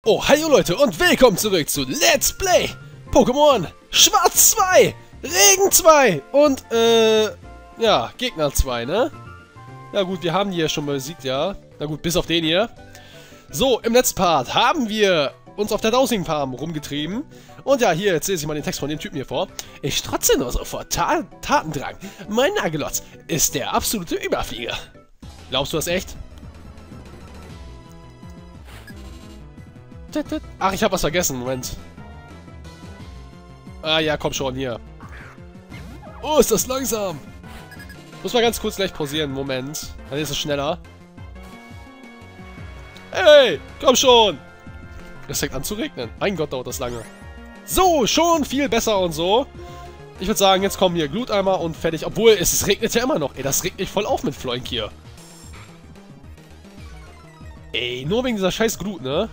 Oh, hallo Leute und willkommen zurück zu Let's Play Pokémon Schwarz 2, Regen 2 und, ja, Gegner 2, ne? Ja gut, wir haben die ja schon mal besiegt, ja. Na gut, bis auf den hier. So, im letzten Part haben wir uns auf der Dowsing Farm rumgetrieben. Und ja, hier, jetzt lese ich mal den Text von dem Typen hier vor. Ich strotze nur so vor Tatendrang. Mein Nagelotz ist der absolute Überflieger. Glaubst du das echt? Ach, ich habe was vergessen. Moment. Ah ja, komm schon, hier. Oh, ist das langsam. Muss mal ganz kurz gleich pausieren. Moment. Dann ist es schneller. Hey, komm schon. Es fängt an zu regnen. Mein Gott, dauert das lange. So, schon viel besser und so. Ich würde sagen, jetzt kommen hier Gluteimer und fertig. Obwohl, es regnet ja immer noch. Ey, das regt mich voll auf mit Floink hier. Ey, nur wegen dieser scheiß Glut, ne?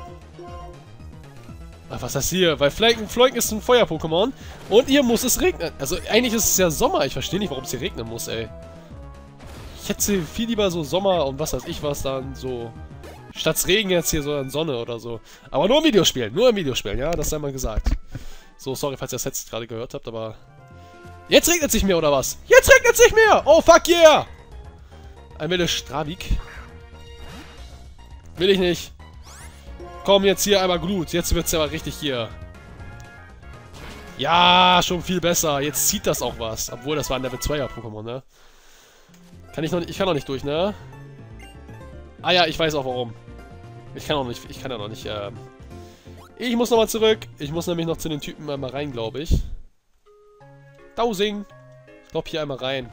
Ach, was ist das hier? Weil Floink ist ein Feuer-Pokémon. Und hier muss es regnen. Also, eigentlich ist es ja Sommer. Ich verstehe nicht, warum es hier regnen muss, ey. Ich hätte viel lieber so Sommer und was weiß ich was dann so... Statt Regen jetzt hier so an Sonne oder so. Aber nur im Videospielen. Nur im Videospielen, ja? Das sei mal gesagt. So, sorry, falls ihr das jetzt gerade gehört habt, aber... Jetzt regnet es nicht mehr, oder was? Jetzt regnet es nicht mehr! Oh, fuck yeah! Ein Wille Stravik. Will ich nicht. Komm, jetzt hier einmal Glut. Jetzt wird es aber richtig hier. Ja, schon viel besser. Jetzt zieht das auch was. Obwohl, das war ein Level 2er Pokémon, ne? Kann ich noch nicht... Ich kann noch nicht durch, ne? Ah ja, ich weiß auch warum. Ich kann ja noch nicht, Ich muss nochmal zurück. Ich muss nämlich noch zu den Typen einmal rein, glaube ich. Dowsing. Ich glaube hier einmal rein.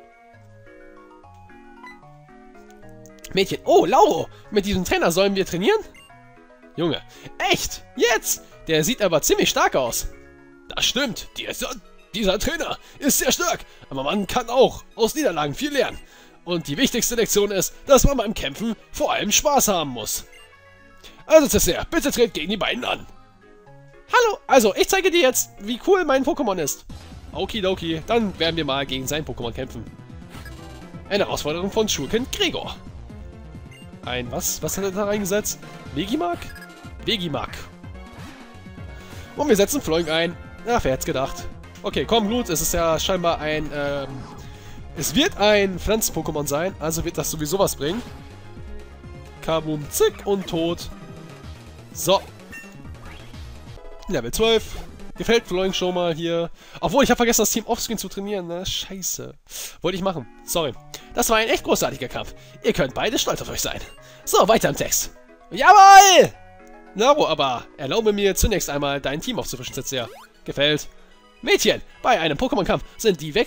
Mädchen. Oh, Lauro. Mit diesem Trainer sollen wir trainieren? Junge. Echt? Jetzt? Der sieht aber ziemlich stark aus. Das stimmt. Dieser Trainer ist sehr stark. Aber man kann auch aus Niederlagen viel lernen. Und die wichtigste Lektion ist, dass man beim Kämpfen vor allem Spaß haben muss. Also Cesare, bitte tritt gegen die beiden an. Hallo, also ich zeige dir jetzt, wie cool mein Pokémon ist. Okidoki, dann werden wir mal gegen sein Pokémon kämpfen. Eine Herausforderung von Schulkind Gregor. Ein was? Was hat er da reingesetzt? Vegimark? Vegimark. Und wir setzen Floink ein. Ach, wer hätte es gedacht. Okay, komm, Glut, es ist ja scheinbar ein, es wird ein Pflanz-Pokémon sein, also wird das sowieso was bringen. Kabum, zick und tot. So. Level 12. Gefällt Floink schon mal hier. Obwohl, ich habe vergessen, das Team Offscreen zu trainieren, ne? Scheiße. Wollte ich machen. Sorry. Das war ein echt großartiger Kampf. Ihr könnt beide stolz auf euch sein. So, weiter im Text. Jawohl! Lauro, aber erlaube mir zunächst einmal dein Team aufzufrischen, Cesare. Gefällt. Mädchen, bei einem Pokémon-Kampf sind die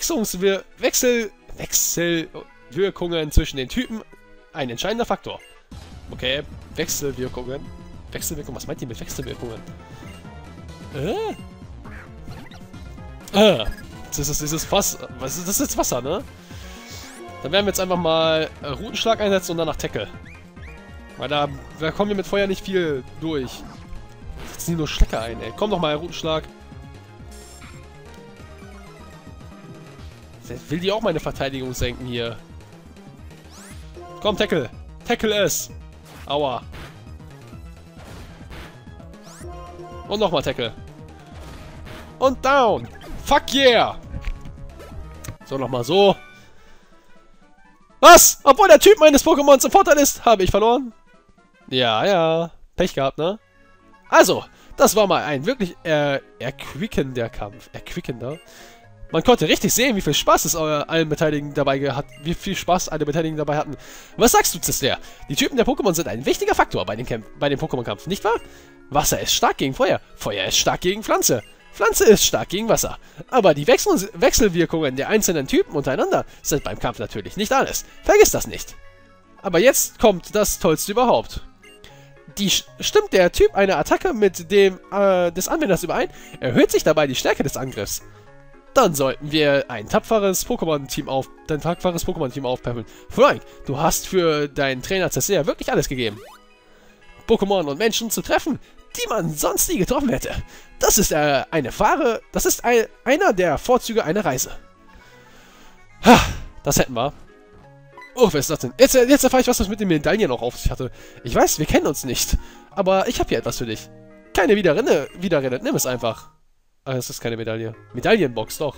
Wechselwirkungen zwischen den Typen ein entscheidender Faktor. Okay, Wechselwirkungen. Wechselwirkungen, was meint ihr mit Wechselwirkungen? Das ist dieses Fass. Was ist das jetzt? Wasser, ne? Dann werden wir jetzt einfach mal Routenschlag einsetzen und danach Tackle. Weil da kommen wir mit Feuer nicht viel durch. Setzen die nur Schlecker ein, ey. Komm doch mal, Routenschlag. Will die auch meine Verteidigung senken hier? Komm, Tackle. Tackle es. Aua. Und nochmal Tackle. Und down. Fuck yeah. So, nochmal so. Was? Obwohl der Typ meines Pokémons im Vorteil ist, habe ich verloren? Ja, ja. Pech gehabt, ne? Also, das war mal ein wirklich erquickender Kampf. Erquickender. Man konnte richtig sehen, wie viel Spaß es allen Beteiligten dabei wie viel Spaß alle Beteiligten dabei hatten. Was sagst du, Cesare? Die Typen der Pokémon sind ein wichtiger Faktor bei dem Pokémon-Kampf, nicht wahr? Wasser ist stark gegen Feuer, Feuer ist stark gegen Pflanze, Pflanze ist stark gegen Wasser. Aber die Wechselwirkungen der einzelnen Typen untereinander sind beim Kampf natürlich nicht alles. Vergiss das nicht. Aber jetzt kommt das Tollste überhaupt. Stimmt der Typ einer Attacke mit dem des Anwenders überein, erhöht sich dabei die Stärke des Angriffs. Dann sollten wir ein tapferes Pokémon-Team aufpäppeln. Frank, du hast für deinen Trainer Cesare wirklich alles gegeben. Pokémon und Menschen zu treffen, die man sonst nie getroffen hätte. Das ist einer der Vorzüge einer Reise. Ha, das hätten wir. Oh, wer ist das denn? Jetzt erfahre ich, was das mit den Medaillen auch auf sich hatte. Ich weiß, wir kennen uns nicht. Aber ich habe hier etwas für dich. Keine Widerrinne. Nimm es einfach. Ah, das ist keine Medaille. Medaillenbox, doch.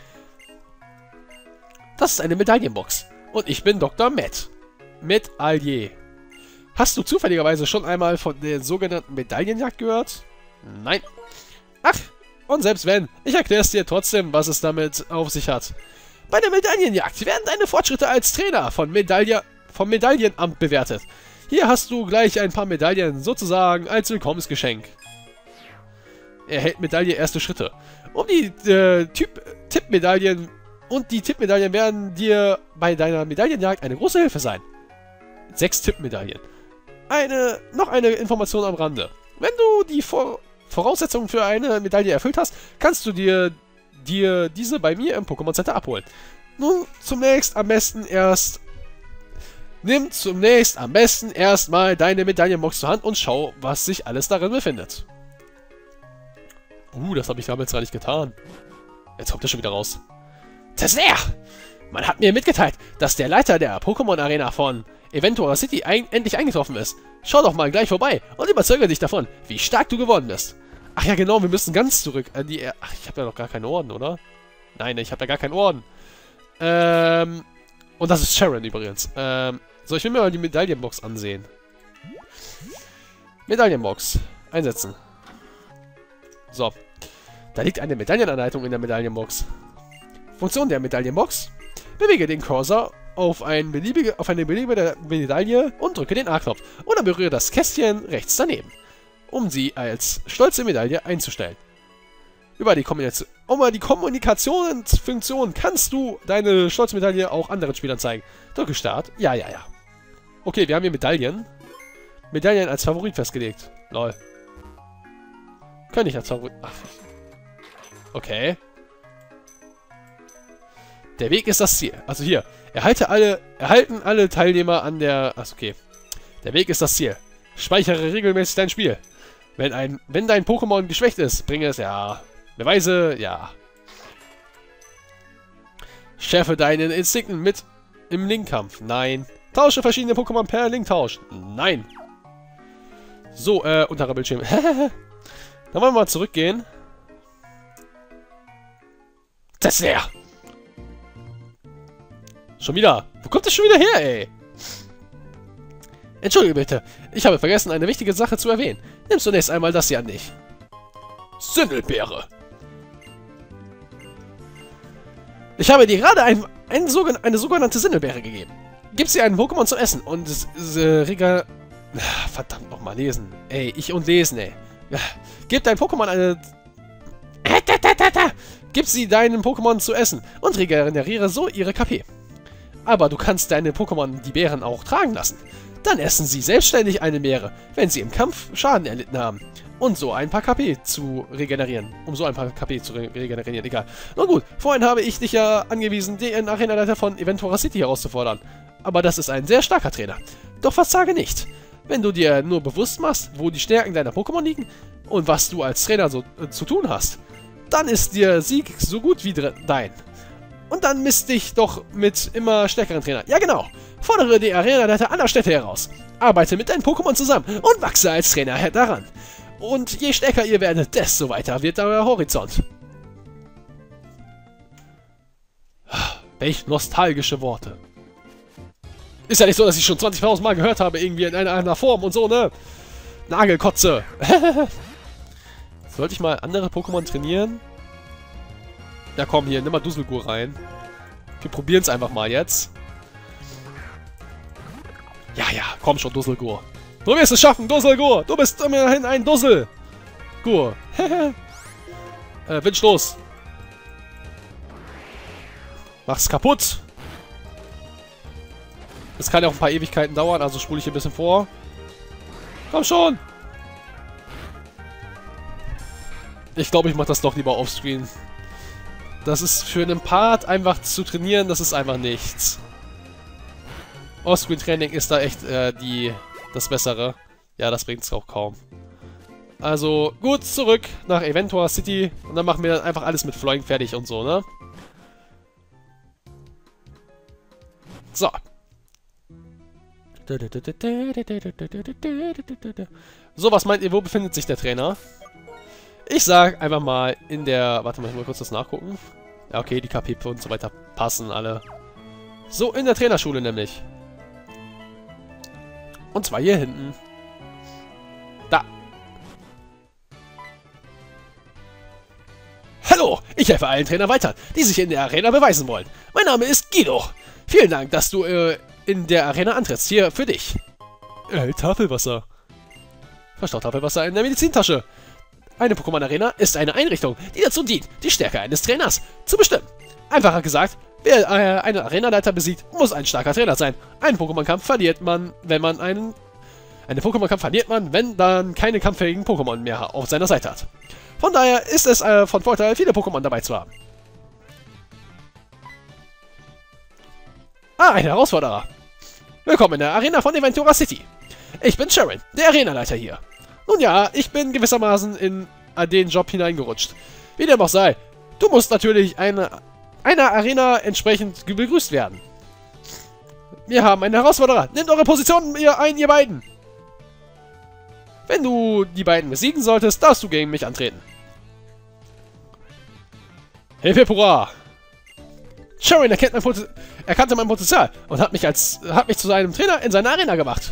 Das ist eine Medaillenbox. Und ich bin Dr. Matt. Medaille. Hast du zufälligerweise schon einmal von der sogenannten Medaillenjagd gehört? Nein. Ach, und selbst wenn, ich erkläre es dir trotzdem, was es damit auf sich hat. Bei der Medaillenjagd werden deine Fortschritte als Trainer vom Medaillenamt bewertet. Hier hast du gleich ein paar Medaillen, sozusagen als Willkommensgeschenk. Erhält Medaille erste Schritte. Und die Tippmedaillen werden dir bei deiner Medaillenjagd eine große Hilfe sein. 6 Tippmedaillen. Noch eine Information am Rande. Wenn du die Voraussetzungen für eine Medaille erfüllt hast, kannst du dir diese bei mir im Pokémon Center abholen. Nimm zunächst am besten erstmal deine Medaillenbox zur Hand und schau, was sich alles darin befindet. Das habe ich damals gar nicht getan. Jetzt kommt er schon wieder raus. Tesla! Man hat mir mitgeteilt, dass der Leiter der Pokémon-Arena von Eventura City endlich eingetroffen ist. Schau doch mal gleich vorbei und überzeuge dich davon, wie stark du geworden bist. Ach ja, genau, wir müssen ganz zurück an die... Ach, ich habe ja noch gar keinen Orden, oder? Nein, ich habe ja gar keinen Orden. Und das ist Sharon übrigens. So, ich will mir mal die Medaillenbox ansehen. Medaillenbox. Einsetzen. So. Da liegt eine Medaillenanleitung in der Medaillenbox. Funktion der Medaillenbox. Bewege den Cursor auf eine beliebige Medaille und drücke den A-Knopf. Oder berühre das Kästchen rechts daneben, um sie als stolze Medaille einzustellen. Über die Kommunikationsfunktion kannst du deine stolze Medaille auch anderen Spielern zeigen. Drücke Start. Ja. Okay, wir haben hier Medaillen. Medaillen als Favorit festgelegt. Lol. Könnte ich als Favorit... Ach. Okay. Der Weg ist das Ziel. Also hier. Erhalten alle Teilnehmer an der... Ach, okay. Der Weg ist das Ziel. Speichere regelmäßig dein Spiel. Wenn dein Pokémon geschwächt ist, bringe es... Ja. Beweise... Ja. Schärfe deinen Instinkten mit im Linkkampf. Nein. Tausche verschiedene Pokémon per Linktausch. Nein. So, unterer Bildschirm. Dann wollen wir mal zurückgehen. Das ist der! Schon wieder. Wo kommt das schon wieder her, ey? Entschuldige bitte. Ich habe vergessen, eine wichtige Sache zu erwähnen. Nimm zunächst einmal das hier an dich. Sindelbeere. Ich habe dir gerade eine sogenannte Sindelbeere gegeben. Gib sie einem Pokémon zu essen und verdammt nochmal lesen. Ey, lesen, ey. Gib dein Pokémon eine... Gib sie deinem Pokémon zu essen und regeneriere so ihre KP. Aber du kannst deine Pokémon die Beeren auch tragen lassen. Dann essen sie selbstständig eine Beere, wenn sie im Kampf Schaden erlitten haben. Und so ein paar KP zu regenerieren. Egal. Na gut, vorhin habe ich dich ja angewiesen, den Arenaleiter von Eventura City herauszufordern. Aber das ist ein sehr starker Trainer. Doch versage nicht. Wenn du dir nur bewusst machst, wo die Stärken deiner Pokémon liegen und was du als Trainer so zu tun hast, dann ist der Sieg so gut wie dein. Und dann misst dich doch mit immer stärkeren Trainern. Ja genau, fordere die Arenaleiter aller Städte heraus. Arbeite mit deinen Pokémon zusammen und wachse als Trainer daran. Und je stärker ihr werdet, desto weiter wird euer Horizont. Welch nostalgische Worte. Ist ja nicht so, dass ich schon 20.000 Mal gehört habe, irgendwie in einer Form und so, ne? Nagelkotze. Sollte ich mal andere Pokémon trainieren? Ja komm, hier, nimm mal Dusselgur rein. Wir probieren es einfach mal jetzt. Ja, komm schon, Dusselgur. Du wirst es schaffen, Dusselgur. Du bist immerhin ein Dusselgur. Windstoß. Mach's kaputt. Das kann ja auch ein paar Ewigkeiten dauern, also spule ich hier ein bisschen vor. Komm schon. Ich glaube, ich mache das doch lieber offscreen. Das ist für einen Part einfach zu trainieren, das ist einfach nichts. Offscreen-Training ist da echt das Bessere. Ja, das bringt es auch kaum. Also, gut, zurück nach Eventura City. Und dann machen wir einfach alles mit Flying fertig und so, ne? So. So, was meint ihr, wo befindet sich der Trainer? Ich sag einfach mal in der... Warte mal, ich muss kurz das nachgucken. Ja, okay, die KP und so weiter passen alle. So, in der Trainerschule nämlich. Und zwar hier hinten. Da. Hallo, ich helfe allen Trainern weiter, die sich in der Arena beweisen wollen. Mein Name ist Guido. Vielen Dank, dass du in der Arena antrittst. Hier für dich. Tafelwasser. Verstaut Tafelwasser in der Medizintasche. Eine Pokémon-Arena ist eine Einrichtung, die dazu dient, die Stärke eines Trainers zu bestimmen. Einfacher gesagt, wer einen Arenaleiter besiegt, muss ein starker Trainer sein. Einen Pokémon-Kampf verliert man, wenn man einen Pokémon-Kampf verliert man, wenn dann keine kampffähigen Pokémon mehr auf seiner Seite hat. Von daher ist es von Vorteil, viele Pokémon dabei zu haben. Ah, ein Herausforderer. Willkommen in der Arena von Eventura City. Ich bin Sharon, der Arenaleiter hier. Nun ja, ich bin gewissermaßen in den Job hineingerutscht. Wie dem auch sei, du musst natürlich einer Arena entsprechend begrüßt werden. Wir haben einen Herausforderer. Nehmt eure Positionen ein, ihr beiden. Wenn du die beiden besiegen solltest, darfst du gegen mich antreten. Hilfe, hurra! Sharon erkannte mein Potenzial und hat mich zu seinem Trainer in seiner Arena gemacht.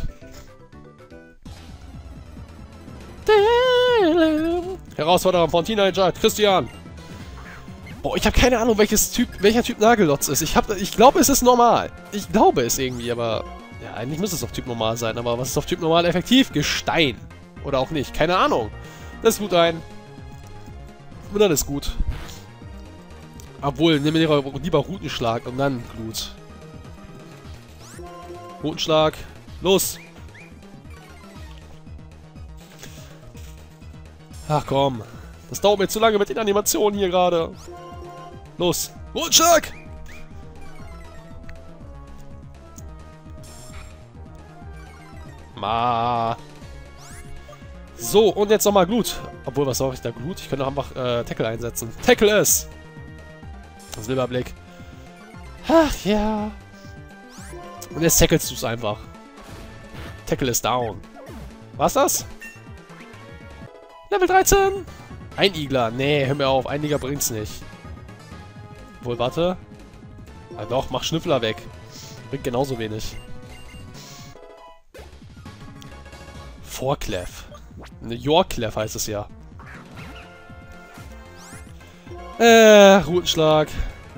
Herausforderer von Teenager Christian. Boah, ich habe keine Ahnung, welcher Typ Nagelotz ist. Ich glaube, es ist normal. Ich glaube es irgendwie, aber... Ja, eigentlich müsste es auf Typ normal sein, aber was ist auf Typ normal effektiv? Gestein. Oder auch nicht. Keine Ahnung. Das tut ein. Und dann ist gut. Obwohl, nehmen wir lieber Rutenschlag und dann Glut. Rutenschlag. Los! Ach komm. Das dauert mir zu lange mit den Animationen hier gerade. Los. Rutenschlag! Ma. So, und jetzt nochmal Glut. Obwohl, was brauche ich da? Glut? Ich könnte auch einfach Tackle einsetzen. Tackle es! Silberblick. Ach ja. Und jetzt tackelst du es einfach. Tackle ist down. War's das? Level 13! Ein Igler. Nee, hör mir auf. Ein Igler bringt's nicht. Wohl, warte. Ja doch, mach Schnüffler weg. Bringt genauso wenig. Vorkleff. Ne, Yorkleff heißt es ja. Rutenschlag.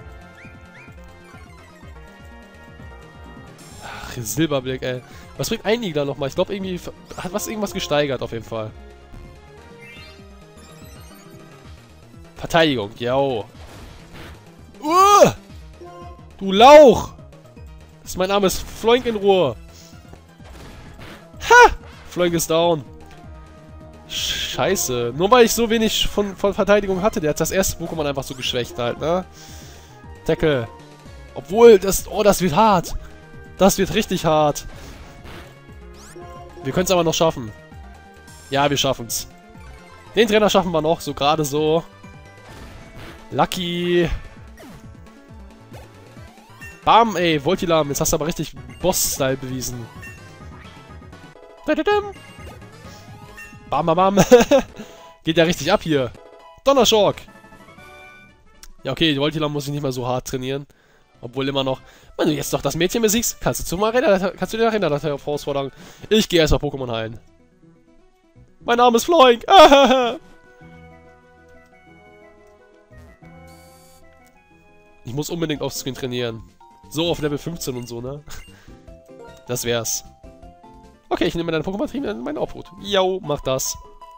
Ach, Silberblick, ey. Was bringt ein Igler nochmal? Ich glaube, irgendwie hat irgendwas gesteigert, auf jeden Fall. Verteidigung, yo. Du Lauch! Mein Name ist Floink in Ruhe. Ha! Floink ist down. Scheiße. Nur weil ich so wenig von Verteidigung hatte. Der hat das erste Pokémon einfach so geschwächt halt, ne? Tackle. Obwohl, oh, das wird hart. Das wird richtig hart. Wir können es aber noch schaffen. Ja, wir schaffen's. Den Trainer schaffen wir noch, so gerade so. Lucky. Bam, ey, Voltilam. Jetzt hast du aber richtig Boss-Style bewiesen. Bam, bam, bam. Geht ja richtig ab hier. Donnerschock. Ja, okay, Voltilam muss ich nicht mehr so hart trainieren. Obwohl immer noch... Wenn du jetzt doch das Mädchen besiegst, kannst du den Arena herausfordern. Ich gehe erstmal Pokémon heilen. Mein Name ist Floink. Ich muss unbedingt offscreen trainieren. So auf Level 15 und so, ne? Das wär's. Okay, ich nehme deine Pokémon-Trainer in meinen Obhut. Yo, mach das.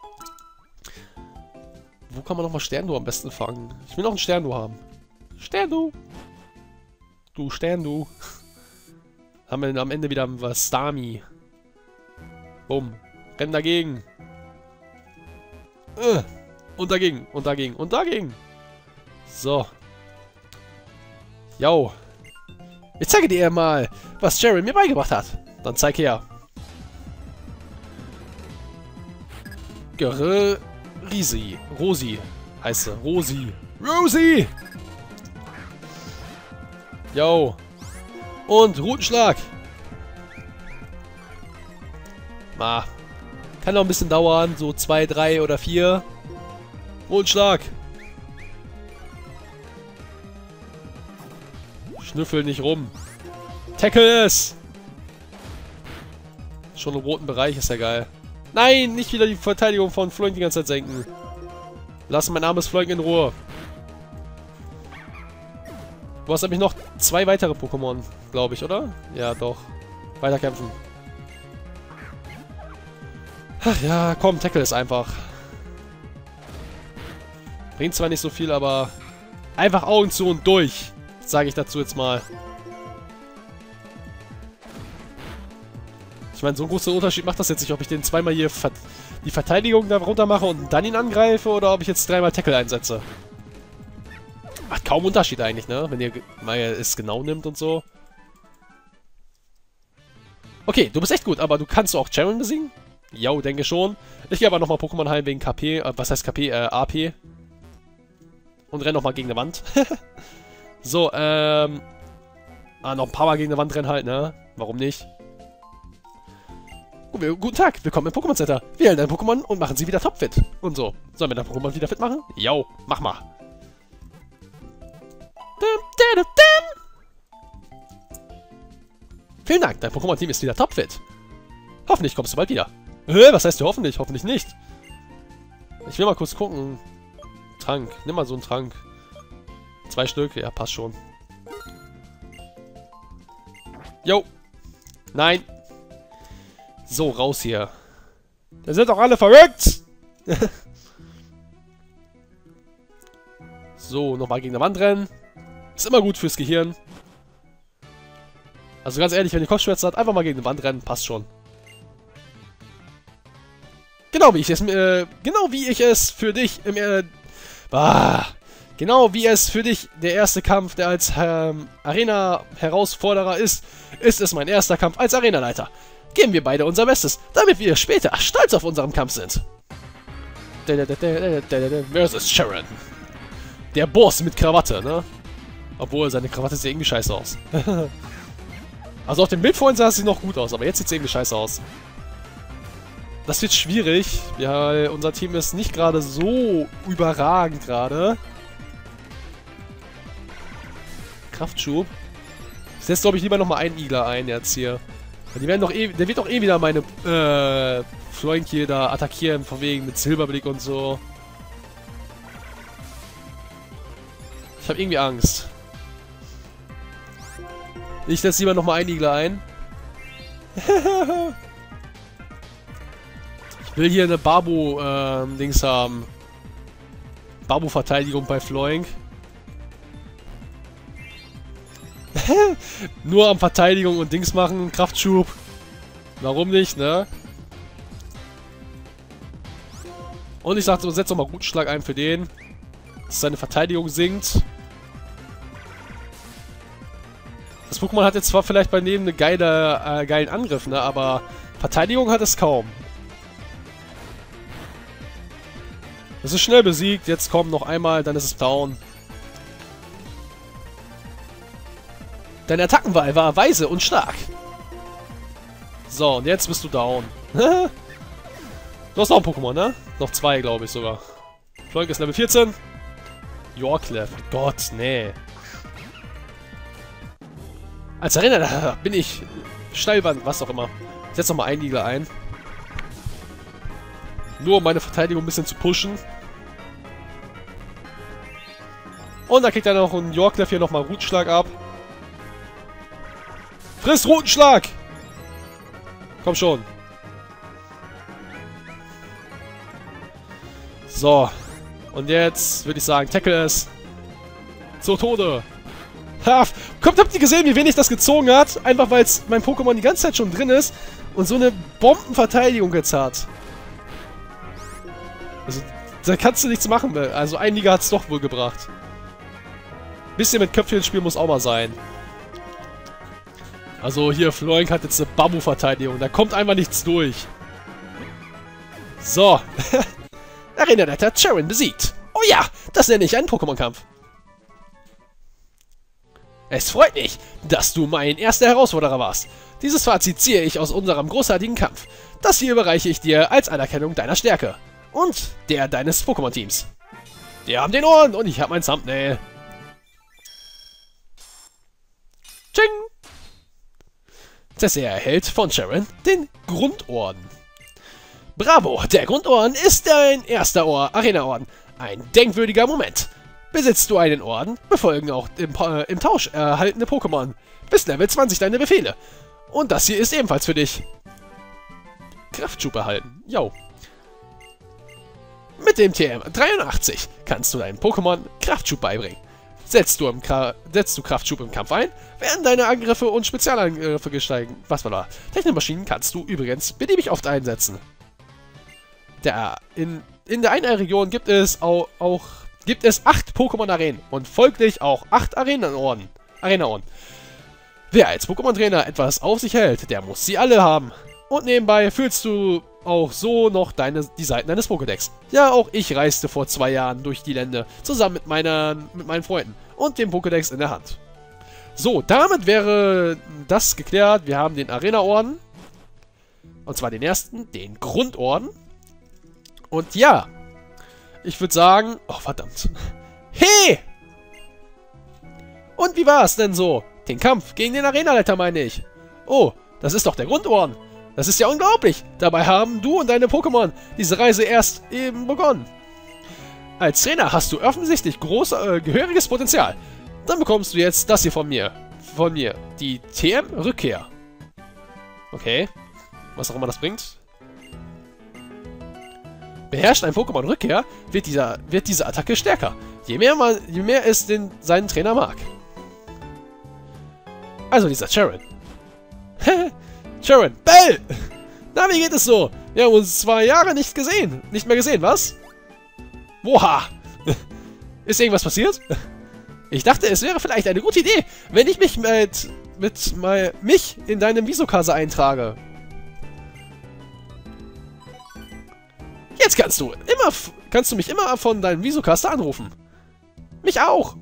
Wo kann man nochmal Sterndu am besten fangen? Ich will noch einen Sterndu haben. Sterndu! Du Sterndu. Haben wir am Ende wieder was Starmie. Bumm. Renn dagegen. Und dagegen. Und dagegen. Und dagegen. So. Yo. Ich zeige dir mal, was Sharon mir beigebracht hat. Dann zeig her. Rosi heißt sie. Rosi! Yo. Und Rutenschlag. Ah, kann noch ein bisschen dauern. So 2, 3 oder 4. Und Schlag. Schnüffel nicht rum. Tackle es! Schon im roten Bereich ist ja geil. Nein, nicht wieder die Verteidigung von Floink die ganze Zeit senken. Lass mein armes Floink in Ruhe. Du hast nämlich noch 2 weitere Pokémon, glaube ich, oder? Ja, doch. Weiterkämpfen. Ach ja, komm, tackle es einfach. Bringt zwar nicht so viel, aber einfach Augen zu und durch, sage ich dazu jetzt mal. Ich meine, so einen großen Unterschied macht das jetzt nicht, ob ich den zweimal hier die Verteidigung da runter mache und dann ihn angreife oder ob ich jetzt 3-mal Tackle einsetze. Macht kaum Unterschied eigentlich, ne? Wenn ihr mal es genau nimmt und so. Okay, du bist echt gut, aber du kannst auch Charen besiegen? Jo, denke schon. Ich gehe aber nochmal Pokémon heilen wegen KP. Was heißt KP? AP. Und renn nochmal gegen eine Wand. So, noch ein paar Mal gegen eine Wand rennen halt, ne? Warum nicht? Guten Tag, willkommen im Pokémon Center. Wählen dein Pokémon und machen sie wieder topfit. Und so. Sollen wir dein Pokémon wieder fit machen? Jo, mach mal. Vielen Dank, dein Pokémon-Team ist wieder topfit. Hoffentlich kommst du bald wieder. Was heißt du hoffentlich? Hoffentlich nicht. Ich will mal kurz gucken. Trank. Nimm mal so einen Trank. 2 Stück. Ja, passt schon. Jo. Nein. So, raus hier. Da sind doch alle verrückt. So, nochmal gegen die Wand rennen. Ist immer gut fürs Gehirn. Also ganz ehrlich, wenn ihr Kopfschmerzen habt, einfach mal gegen die Wand rennen. Passt schon. Genau wie ich es für dich genau wie es für dich der erste Kampf, der als Arena-Herausforderer ist es mein erster Kampf als Arenaleiter. Geben wir beide unser Bestes, damit wir später stolz auf unseren Kampf sind. Versus Charen. Der Boss mit Krawatte, ne? Obwohl, seine Krawatte sieht irgendwie scheiße aus. Also auf dem Bild vorhin sah sie noch gut aus, aber jetzt sieht sie irgendwie scheiße aus. Das wird schwierig, weil unser Team ist nicht gerade so überragend gerade. Kraftschub. Ich setze, glaube ich, lieber nochmal einen Igler ein jetzt hier. Die werden doch der wird doch eh wieder meine Floink hier da attackieren, von wegen mit Silberblick und so. Ich habe irgendwie Angst. Ich setze lieber nochmal einen Igler ein. Ich will hier eine Barbo-Dings haben. Barbo-Verteidigung bei Floink. Nur am Verteidigung und Dings machen, Kraftschub. Warum nicht, ne? Und ich sagte, setz doch mal Rutenschlag ein für den. Dass seine Verteidigung sinkt. Das Pokémon hat jetzt zwar vielleicht bei neben einen geilen Angriff, ne? Aber Verteidigung hat es kaum. Das ist schnell besiegt. Jetzt kommt noch einmal, dann ist es down. Deine Attackenwahl war weise und stark. So, und jetzt bist du down. Du hast noch ein Pokémon, ne? Noch 2, glaube ich sogar. Floink ist Level 14. Yorklef. Gott, nee. Als Arena bin ich Steilwand, was auch immer. Ich setze nochmal einen Igel ein. Nur um meine Verteidigung ein bisschen zu pushen. Und da kriegt er noch einen Yorklef hier nochmal Rutenschlag ab. Friss Rutenschlag! Komm schon. So. Und jetzt würde ich sagen, tackle es. Zu Tode. Ha! Habt ihr gesehen, wie wenig das gezogen hat? Einfach weil es mein Pokémon die ganze Zeit schon drin ist und so eine Bombenverteidigung jetzt hat. Also, da kannst du nichts machen. Also, ein Liga hat es doch wohl gebracht. Bisschen mit Köpfchen spielen muss auch mal sein. Also hier, Floink hat jetzt eine Babu-Verteidigung. Da kommt einfach nichts durch. So. Arena-Leiter Charen besiegt. Oh ja, das nenne ich einen Pokémon-Kampf. Es freut mich, dass du mein erster Herausforderer warst. Dieses Fazit ziehe ich aus unserem großartigen Kampf. Das hier überreiche ich dir als Anerkennung deiner Stärke. Und der deines Pokémon-Teams. Die haben den Ohren und ich habe mein Thumbnail. Tsching! Tessia erhält von Sharon den Grundorden. Bravo, der Grundorden ist dein erster Arena-Orden. Ein denkwürdiger Moment. Besitzt du einen Orden, befolgen auch im Tausch erhaltene Pokémon. Bis Level 20 deine Befehle. Und das hier ist ebenfalls für dich. Kraftschub erhalten. Yo. Mit dem TM83 kannst du deinem Pokémon Kraftschub beibringen. Setzt du Kraftschub im Kampf ein, werden deine Angriffe und Spezialangriffe gesteigen. Was war da? Technomaschinen kannst du übrigens beliebig oft einsetzen. In der einen Region gibt es 8 Pokémon-Arenen und folglich auch 8 Arena-Orden. Wer als Pokémon-Trainer etwas auf sich hält, der muss sie alle haben. Und nebenbei fühlst du auch so noch die Seiten deines Pokédex. Ja, auch ich reiste vor 2 Jahren durch die Länder, zusammen mit meinen Freunden und dem Pokédex in der Hand. So, damit wäre das geklärt. Wir haben den Arena-Orden. Und zwar den ersten, den Grundorden. Und ja, ich würde sagen... Oh, verdammt. Hey! Und wie war es denn so? Den Kampf gegen den Arenaleiter, meine ich. Oh, das ist doch der Grundorden. Das ist ja unglaublich. Dabei haben du und deine Pokémon diese Reise erst eben begonnen. Als Trainer hast du offensichtlich gehöriges Potenzial. Dann bekommst du jetzt das hier von mir. Die TM-Rückkehr. Okay. Was auch immer das bringt. Beherrscht ein Pokémon Rückkehr, wird diese Attacke stärker. Je mehr es seinen Trainer mag. Also dieser Sharon. Sharon, Bell! Na, wie geht es so? Wir haben uns 2 Jahre nicht mehr gesehen, was? Woha! Ist irgendwas passiert? Ich dachte, es wäre vielleicht eine gute Idee, wenn ich mich mich in deinem Visokase eintrage. Jetzt kannst du mich immer von deinem Visocaster anrufen. Mich auch.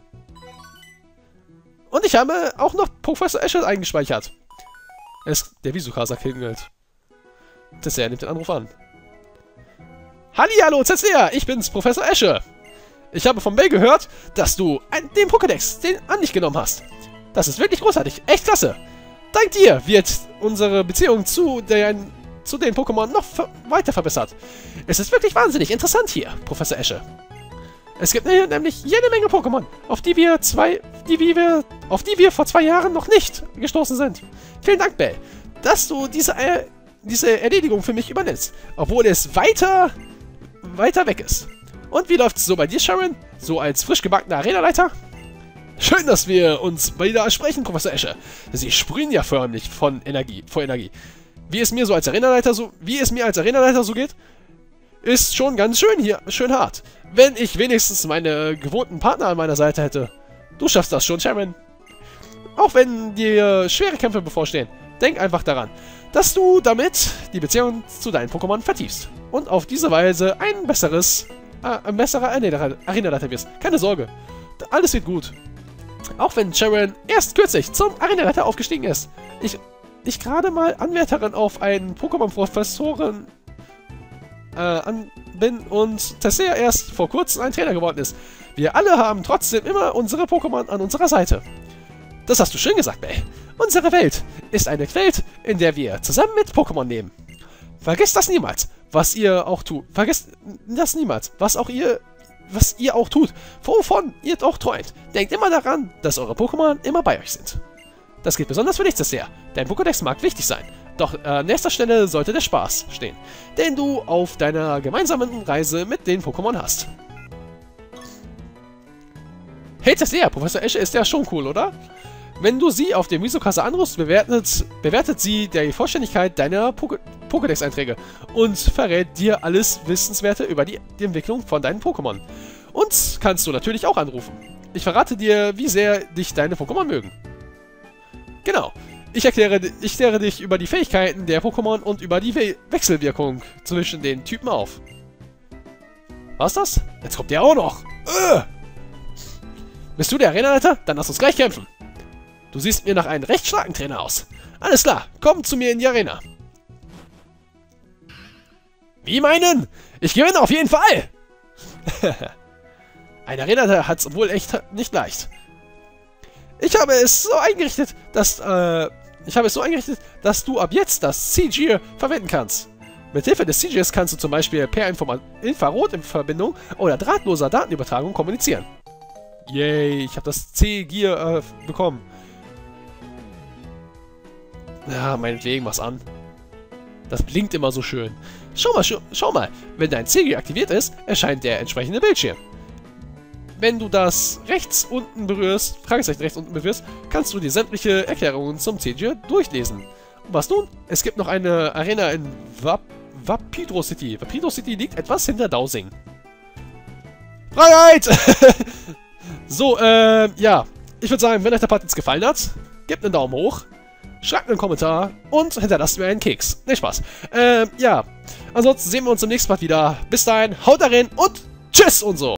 Und ich habe auch noch Professor Esche eingespeichert. Der Visocaster klingelt. Tessia nimmt den Anruf an. Hallihallo, Tessia, ich bin's, Professor Esche. Ich habe von Bell gehört, dass du den Pokédex an dich genommen hast. Das ist wirklich großartig, echt klasse. Dank dir wird unsere Beziehung zu den Pokémon noch weiter verbessert. Es ist wirklich wahnsinnig interessant hier, Professor Esche. Es gibt nämlich jede Menge Pokémon, auf die wir vor 2 Jahren noch nicht gestoßen sind. Vielen Dank, Bell, dass du diese Erledigung für mich übernimmst, obwohl es weiter weg ist. Und wie läuft es so bei dir, Sharon? So als frisch gebackener Arenaleiter? Schön, dass wir uns wieder sprechen, Professor Esche. Sie sprühen ja förmlich vor Energie. Wie es mir als Arenaleiter so geht, ist schon ganz schön hart. Wenn ich wenigstens meine gewohnten Partner an meiner Seite hätte. Du schaffst das schon, Sharon. Auch wenn dir schwere Kämpfe bevorstehen, denk einfach daran, dass du damit die Beziehung zu deinen Pokémon vertiefst. Und auf diese Weise ein besserer Arenaleiter wirst. Keine Sorge, alles wird gut. Auch wenn Sharon erst kürzlich zum Arenaleiter aufgestiegen ist. Ich gerade mal Anwärterin auf einen Pokémon-Professoren bin und Tessia erst vor kurzem ein Trainer geworden ist. Wir alle haben trotzdem immer unsere Pokémon an unserer Seite. Das hast du schön gesagt, Bell. Unsere Welt ist eine Welt, in der wir zusammen mit Pokémon leben. Vergesst das niemals, was ihr auch tut. Vergesst das niemals, was ihr auch tut, wovon ihr auch träumt. Denkt immer daran, dass eure Pokémon immer bei euch sind. Das gilt besonders für dich, Tessia. Dein Pokédex mag wichtig sein. Doch an nächster Stelle sollte der Spaß stehen, den du auf deiner gemeinsamen Reise mit den Pokémon hast. Hey Tessia, Professor Esche ist ja schon cool, oder? Wenn du sie auf dem Visocaster anrufst, bewertet sie die Vollständigkeit deiner Pokédex-Einträge und verrät dir alles Wissenswerte über die Entwicklung von deinen Pokémon. Uns kannst du natürlich auch anrufen. Ich verrate dir, wie sehr dich deine Pokémon mögen. Genau. Ich erkläre dich über die Fähigkeiten der Pokémon und über die Wechselwirkung zwischen den Typen auf. War's das? Jetzt kommt der auch noch. Bist du der Arenaleiter? Dann lass uns gleich kämpfen. Du siehst mir nach einem recht starken Trainer aus. Alles klar, komm zu mir in die Arena. Wie meinen? Ich gewinne auf jeden Fall! Ein Arena hat's wohl echt nicht leicht. Ich habe es so eingerichtet, dass du ab jetzt das C-Gear verwenden kannst. Mithilfe des C-Gears kannst du zum Beispiel per Infrarotverbindung oder drahtloser Datenübertragung kommunizieren. Yay, ich habe das C-Gear bekommen. Ja, meinetwegen, mach's an. Das blinkt immer so schön. Schau mal, wenn dein C-Gear aktiviert ist, erscheint der entsprechende Bildschirm. Wenn du das rechts unten berührst, Fragezeichen rechts unten berührst, kannst du die sämtliche Erklärungen zum C-Gear durchlesen. Und was nun? Es gibt noch eine Arena in Wapidro City. Wapidro City liegt etwas hinter Dowsing. Freiheit! So, ja. Ich würde sagen, wenn euch der Part jetzt gefallen hat, gebt einen Daumen hoch, schreibt einen Kommentar und hinterlasst mir einen Keks. Ne, Spaß. Ja. Ansonsten sehen wir uns im nächsten Part wieder. Bis dahin, haut rein und tschüss und so.